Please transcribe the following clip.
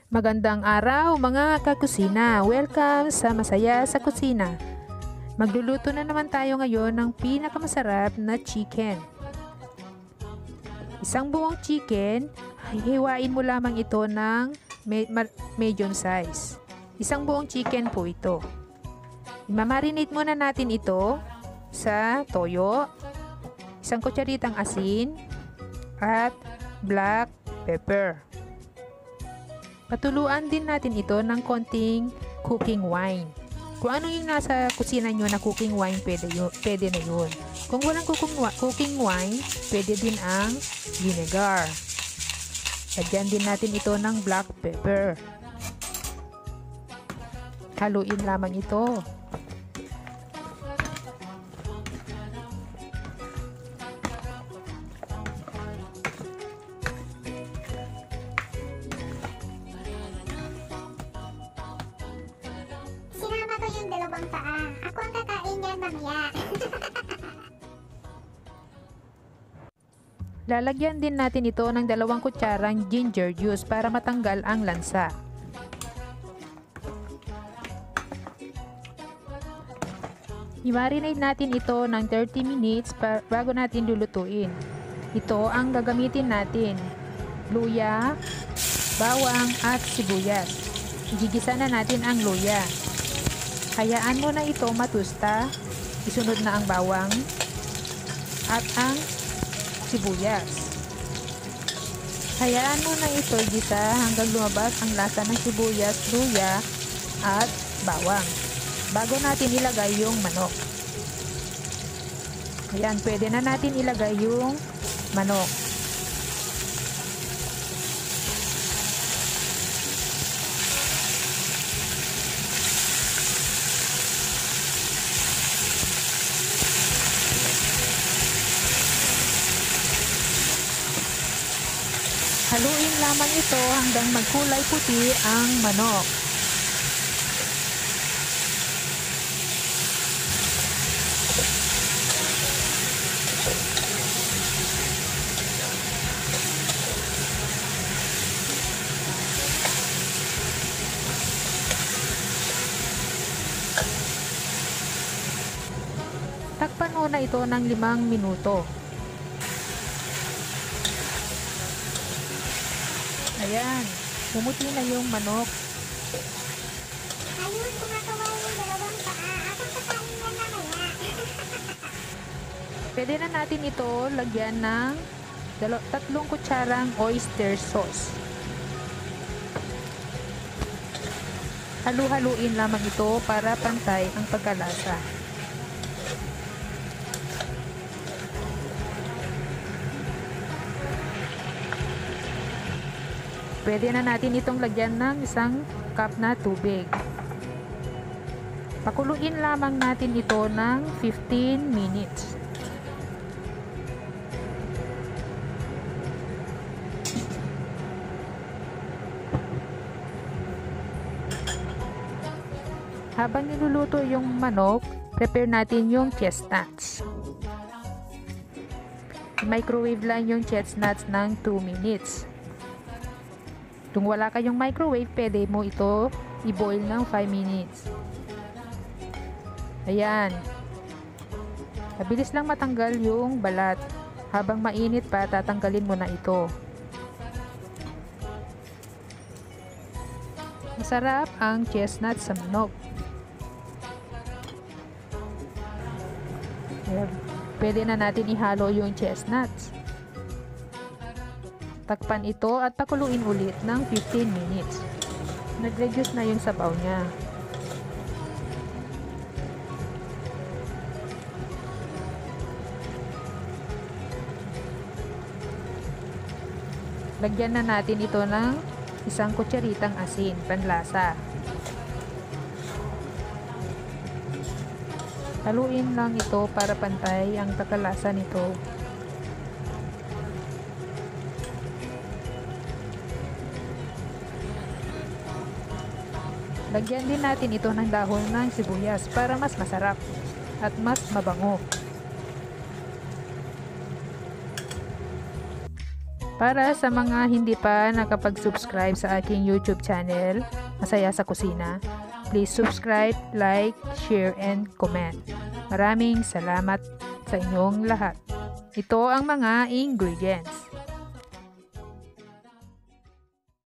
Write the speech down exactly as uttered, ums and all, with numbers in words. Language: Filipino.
Magandang araw mga kakusina! Welcome sa Masaya sa Kusina. Magluluto na naman tayo ngayon ng pinakamasarap na chicken. Isang buong chicken, hihiwain mo lamang ito ng medium size. Isang buong chicken po ito. Imamarinate muna natin ito sa toyo, isang kutsaritang asin, at black pepper. Patuluan din natin ito ng konting cooking wine. Kung ano yung nasa kusina nyo na cooking wine, pwede, yun, pwede na yun. Kung walang cooking wine, pwede din ang vinegar. Lagyan din natin ito ng black pepper. Haluin lamang ito. Sinama ko yung dalawang paa. Ako ang kakain yan mamaya. Lalagyan din natin ito ng dalawang kutsarang ginger juice para matanggal ang lansa. I-marinate natin ito ng thirty minutes bago natin lulutuin. Ito ang gagamitin natin: luya, bawang at sibuyas. Igigisa na natin ang luya. Hayaan mo na ito matusta. Isunod na ang bawang at ang sibuyas. Hayaan mo na ito igisa hanggang lumabas ang lasa ng sibuyas, luya at bawang bago natin ilagay yung manok. Ayan, pwede na natin ilagay yung manok. Haluin lamang ito hanggang magkulay puti ang manok. Takpan muna ito ng limang minuto. Ayan, pumuti na yung manok. Ayun, kumakawa yung dalawang paa. Ako ang kakain yan mamaya. Pwede na natin ito lagyan ng tatlong kutsarang oyster sauce. Halu-haluin lamang ito para pantay ang pagkalasa. Pwede na natin itong lagyan ng isang cup na tubig. Pakuluin lamang natin ito ng fifteen minutes. Habang niluluto yung manok, prepare natin yung chestnuts. Microwave lang yung chestnuts ng two minutes. Kung wala kayong microwave, pwede mo ito i-boil ng five minutes. Ayan. Mabilis lang matanggal yung balat. Habang mainit pa, tatanggalin mo na ito. Masarap ang chestnut sa manok. Ayan. Pwede na natin ihalo yung chestnuts. Takpan ito at pakuluin ulit ng fifteen minutes. Nag-reduce na yung sabaw niya. Lagyan na natin ito ng isang kutsaritang asin, panlasa. Haluin lang ito para pantay ang pagkalasa nito. Lagyan din natin ito ng dahon ng sibuyas para mas masarap at mas mabango. Para sa mga hindi pa nakapag-subscribe sa aking YouTube channel, Masaya sa Kusina, please subscribe, like, share, and comment. Maraming salamat sa inyong lahat. Ito ang mga ingredients.